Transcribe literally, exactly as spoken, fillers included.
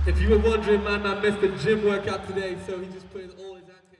If you were wondering, man, man missed the gym workout today, so he just put his all his